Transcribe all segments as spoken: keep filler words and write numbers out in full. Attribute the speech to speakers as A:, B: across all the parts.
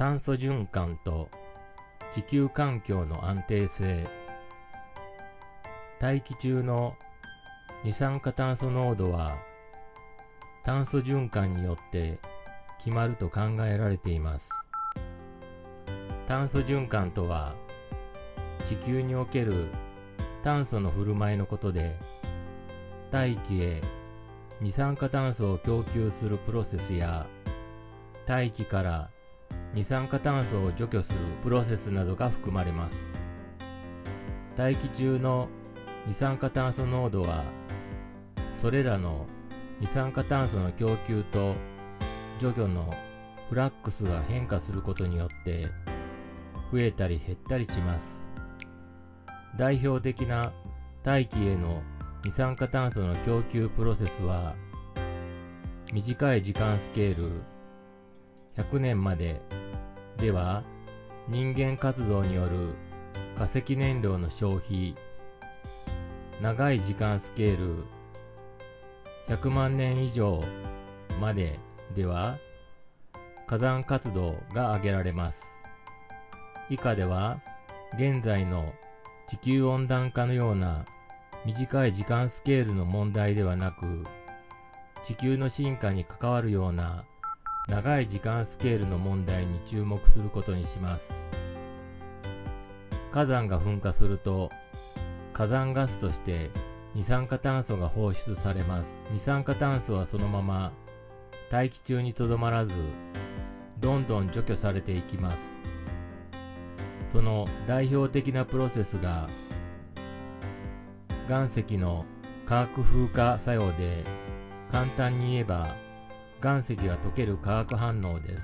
A: 炭素循環と地球環境の安定性。大気中の二酸化炭素濃度は炭素循環によって決まると考えられています。炭素循環とは、地球における炭素の振る舞いのことで、大気へ二酸化炭素を供給するプロセスや、大気から二酸化炭素を除去するプロセスなどが含まれます。大気中の二酸化炭素濃度は、それらの二酸化炭素の供給と除去のフラックスが変化することによって増えたり減ったりします。代表的な大気への二酸化炭素の供給プロセスは、短い時間スケールひゃくねんまででは人間活動による化石燃料の消費、長い時間スケールひゃくまんねん以上まででは火山活動が挙げられます。以下では現在の地球温暖化のような短い時間スケールの問題ではなく、地球の進化に関わるような長い時間スケールの問題に注目することにします。火山が噴火すると、火山ガスとして二酸化炭素が放出されます。二酸化炭素はそのまま大気中にとどまらず、どんどん除去されていきます。その代表的なプロセスが、岩石の化学風化作用で、簡単に言えば岩石が溶ける化学反応です。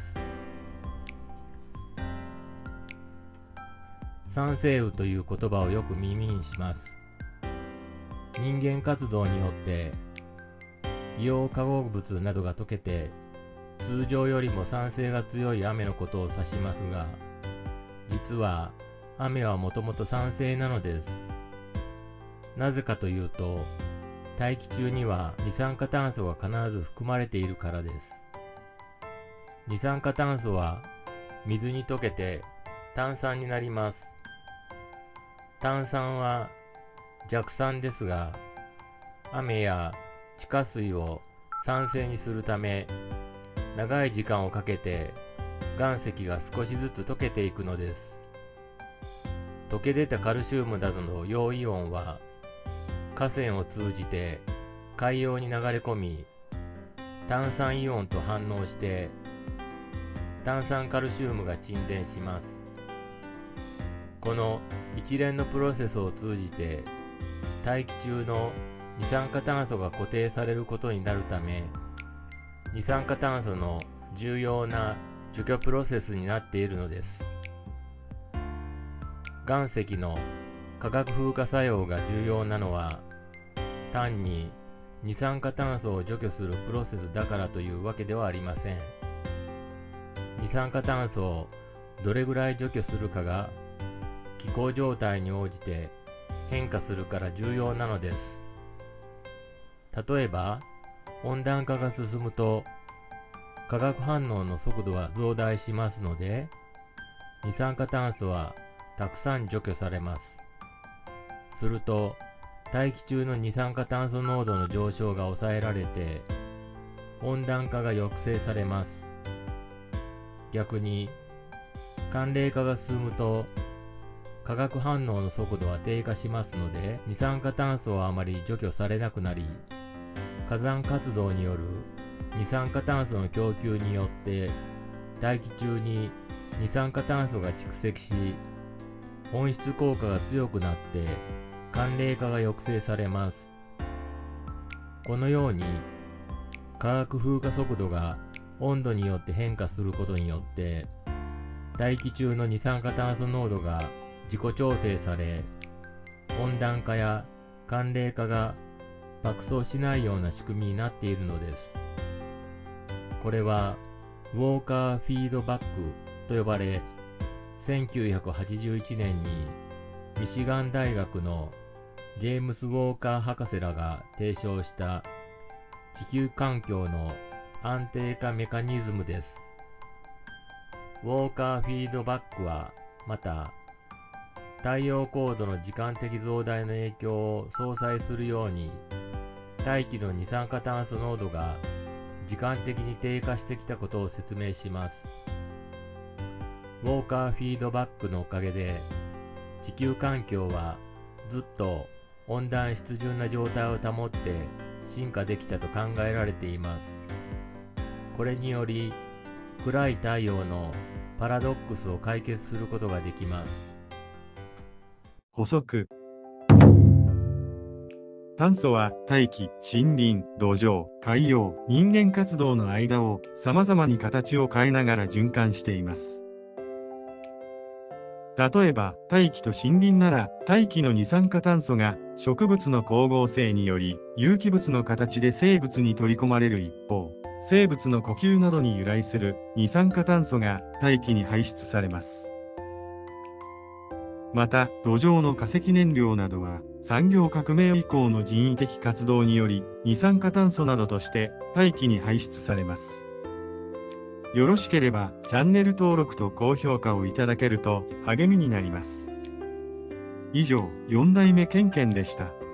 A: 酸性雨という言葉をよく耳にします。人間活動によって硫黄化合物などが溶けて、通常よりも酸性が強い雨のことを指しますが、実は雨はもともと酸性なのです。なぜかというと、大気中には二酸化炭素が必ず含まれているからです。二酸化炭素は水に溶けて炭酸になります。炭酸は弱酸ですが、雨や地下水を酸性にするため、長い時間をかけて岩石が少しずつ溶けていくのです。溶け出たカルシウムなどの陽イオンは、河川を通じて海洋に流れ込み、炭酸イオンと反応して炭酸カルシウムが沈殿します。この一連のプロセスを通じて、大気中の二酸化炭素が固定されることになるため、二酸化炭素の重要な除去プロセスになっているのです。岩石の化学風化作用が重要なのは、単に二酸化炭素を除去するプロセスだからというわけではありません。二酸化炭素をどれぐらい除去するかが気候状態に応じて変化するから重要なのです。例えば、温暖化が進むと化学反応の速度は増大しますので、二酸化炭素はたくさん除去されます。すると、大気中の二酸化炭素濃度の上昇が抑えられて、温暖化が抑制されます。逆に、寒冷化が進むと、化学反応の速度は低下しますので、二酸化炭素はあまり除去されなくなり、火山活動による二酸化炭素の供給によって、大気中に二酸化炭素が蓄積し、温室効果が強くなって寒冷化が抑制されます。このように化学風化速度が温度によって変化することによって、大気中の二酸化炭素濃度が自己調整され、温暖化や寒冷化が爆走しないような仕組みになっているのです。これはウォーカーフィードバックと呼ばれ、せんきゅうひゃくはちじゅういちねんにミシガン大学のジェームス・ウォーカー博士らが提唱した地球環境の安定化メカニズムです。ウウォーカーフィードバックはまた太陽高度の時間的増大の影響を相殺するように大気の二酸化炭素濃度が時間的に低下してきたことを説明します。ウォーカーフィードバックのおかげで地球環境はずっと温暖湿潤な状態を保って進化できたと考えられています。これにより暗い太陽のパラドックスを解決することができます。
B: 補足。炭素は大気、森林、土壌、海洋、人間活動の間を様々に形を変えながら循環しています。例えば、大気と森林なら、大気の二酸化炭素が植物の光合成により有機物の形で生物に取り込まれる一方、生物の呼吸などに由来する二酸化炭素が大気に排出されます。また、土壌の化石燃料などは、産業革命以降の人為的活動により、二酸化炭素などとして大気に排出されます。よろしければ、チャンネル登録と高評価をいただけると励みになります。以上、よん代目ケンケンでした。